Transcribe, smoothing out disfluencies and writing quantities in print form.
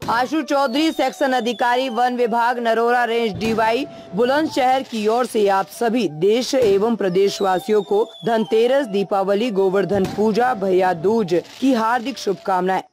आशु Chaudhary, section अधिकारी वन विभाग, नरोरा रेंज डीवाई, बुलंदशहर की ओर से आप सभी देश एवं प्रदेशवासियों को धनतेरस, दीपावली, गोवर्धन पूजा, भैया दूज की हार्दिक शुभकामनाएं।